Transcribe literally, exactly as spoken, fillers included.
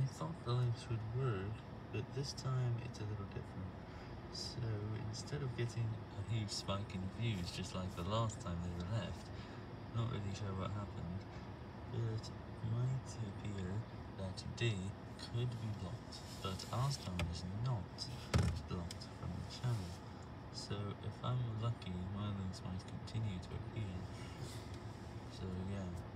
I thought the links would work, but this time it's a little different. So instead of getting a huge spike in views just like the last time they were left, not really sure what happened, but it might appear that D could be blocked, but Arstar is not blocked from the channel. So if I'm lucky, my links might continue to appear. So yeah.